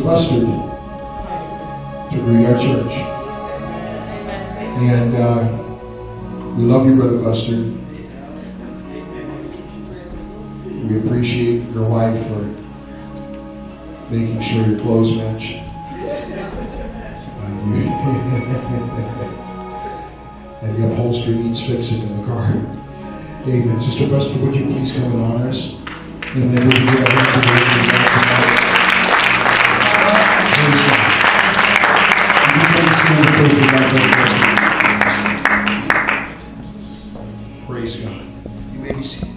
Bustard to greet our church. And we love you, Brother Bustard. We appreciate your wife for making sure your clothes match. And the upholstery needs fixing in the car. Amen. Sister Bustard, would you please come and honor us? And then we can give a hand to the Praise God. You may be seated.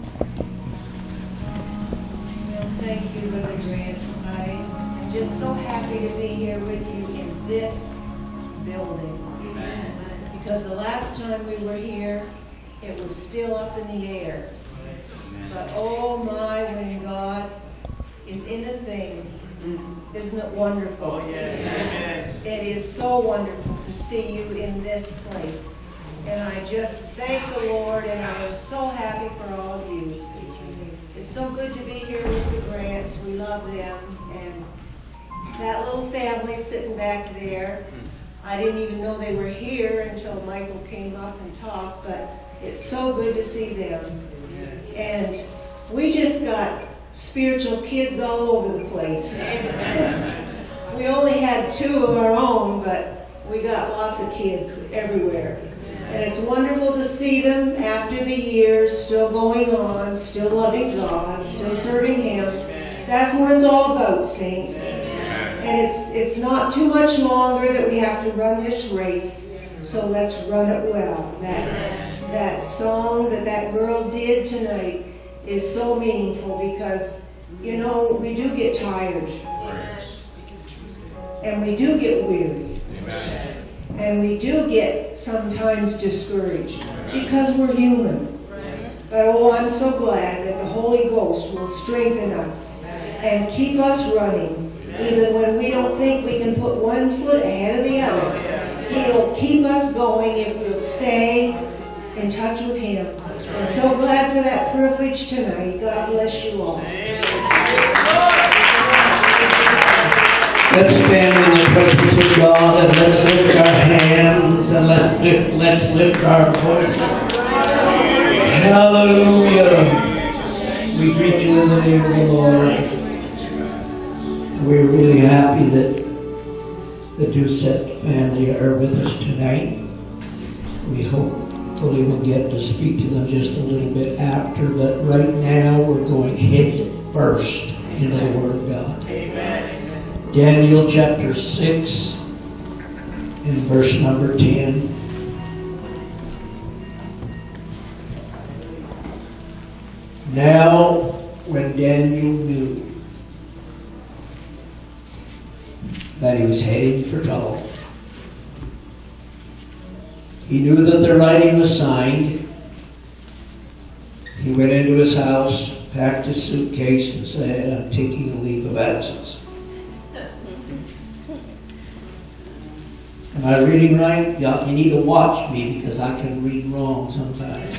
Well, thank you, Brother Grant. I'm just so happy to be here with you in this building. Because the last time we were here, it was still up in the air. But oh my, when God is in a thing, isn't it wonderful? Oh, yeah. It is so wonderful to see you in this place. And I just thank the Lord, and I am so happy for all of you. It's so good to be here with the Grants. We love them. And that little family sitting back there, I didn't even know they were here until Michael came up and talked, but it's so good to see them. And we just got spiritual kids all over the place. We only had 2 of our own, but we got lots of kids everywhere. And it's wonderful to see them after the years, still going on, still loving God, still serving Him. That's what it's all about, saints. And it's not too much longer that we have to run this race, so let's run it well. That song that girl did tonight is so meaningful because, you know, we do get tired. And we do get weary. And we do get sometimes discouraged because we're human. But oh, I'm so glad that the Holy Ghost will strengthen us and keep us running. Even when we don't think we can put one foot ahead of the other, He'll keep us going if we'll stay in touch with Him. I'm so glad for that privilege tonight. God bless you all. Let's stand in the presence of God and let's lift our hands and let's lift our voices. Hallelujah. We greet you in the name of the Lord. We're really happy that the Doucette family are with us tonight. We hopefully will get to speak to them just a little bit after, but right now we're going head first into the Word of God. Amen. Daniel chapter 6 and verse number 10. Now, when Daniel knew that he was heading for trouble, he knew that the writing was signed. He went into his house, packed his suitcase, and said, "I'm taking a leave of absence." Am I reading right? You need to watch me because I can read wrong sometimes.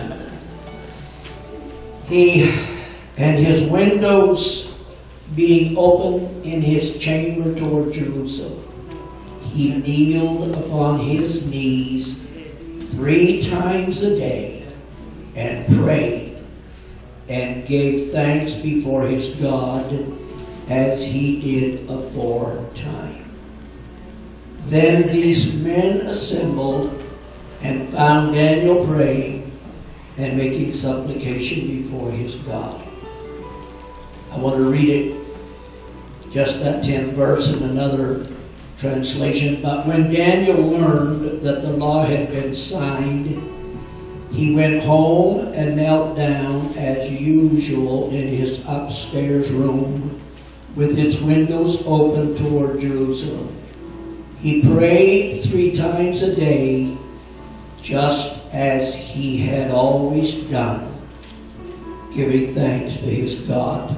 And his windows being open in his chamber toward Jerusalem, he kneeled upon his knees 3 times a day and prayed and gave thanks before his God as he did aforetime. Then these men assembled and found Daniel praying and making supplication before his God. I want to read it, just that 10th verse in another translation. But when Daniel learned that the law had been signed, he went home and knelt down as usual in his upstairs room with its windows open toward Jerusalem. He prayed 3 times a day, just as he had always done, giving thanks to his God.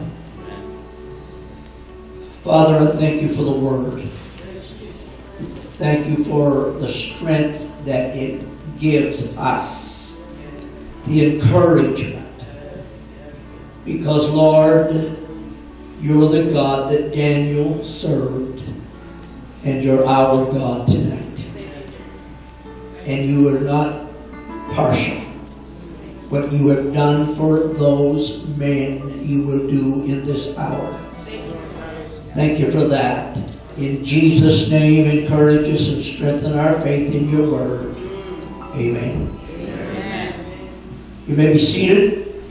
Father, I thank you for the Word. Thank you for the strength that it gives us, the encouragement. Because, Lord, You're the God that Daniel served, and you're our God tonight. And you are not partial. What you have done for those men, you will do in this hour. Thank you for that. In Jesus' name, encourage us and strengthen our faith in your word. Amen. You may be seated.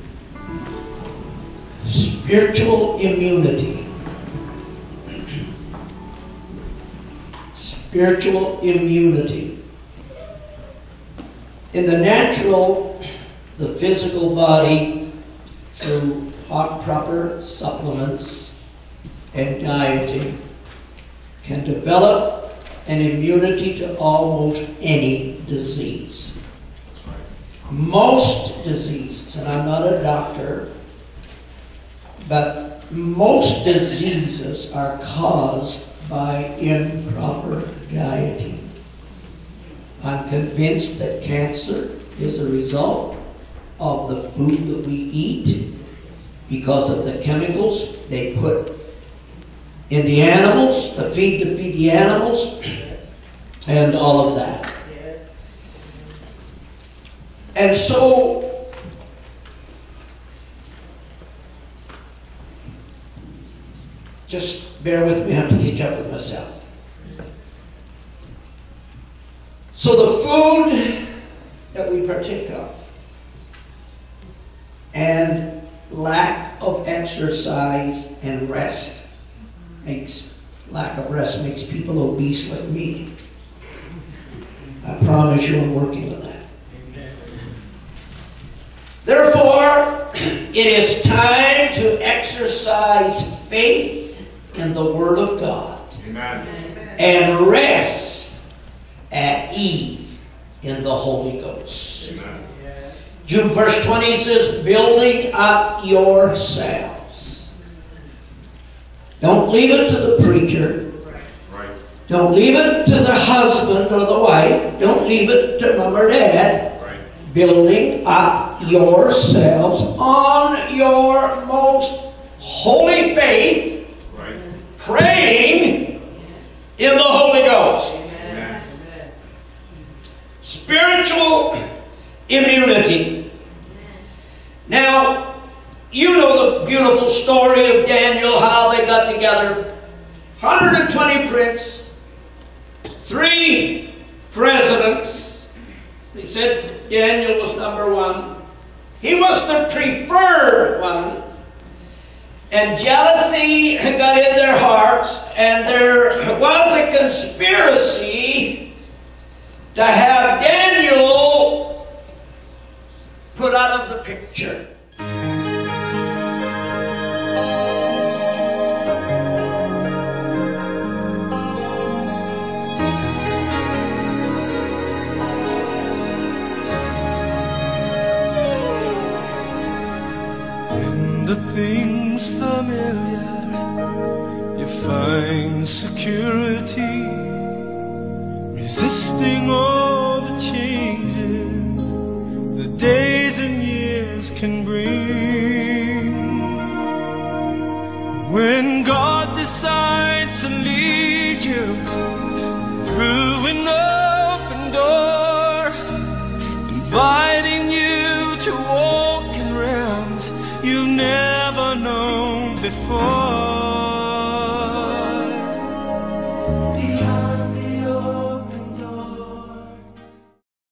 Spiritual immunity. Spiritual immunity. In the natural, the physical body, through proper supplements and dieting, can develop an immunity to almost any disease. Most diseases, and I'm not a doctor, but most diseases are caused by improper dieting. I'm convinced that cancer is a result of the food that we eat because of the chemicals they put in the animals, to feed the animals, and all of that. And so, just bear with me, I have to catch up with myself. So the food that we partake of and lack of exercise and rest makes people obese like me. I promise you I'm working on that. Therefore, it is time to exercise faith in the Word of God. Amen. And rest at ease in the Holy Ghost. Amen. Jude verse 20 says, building up yourselves. Don't leave it to the preacher. Right. Don't leave it to the husband or the wife. Don't leave it to mom or dad. Right. Building up yourselves on your most holy faith. Right. Praying in the Holy Ghost. Amen. Spiritual immunity. Now, you know the beautiful story of Daniel, how they got together. 120 princes, 3 presidents. They said Daniel was number 1. He was the preferred one. And jealousy got in their hearts, and there was a conspiracy to have Daniel put out of the picture. In the things familiar, you find security, resisting all the changes the days and years can bring. When God decides to lead you through an open door, inviting you to walk in realms you've never known before.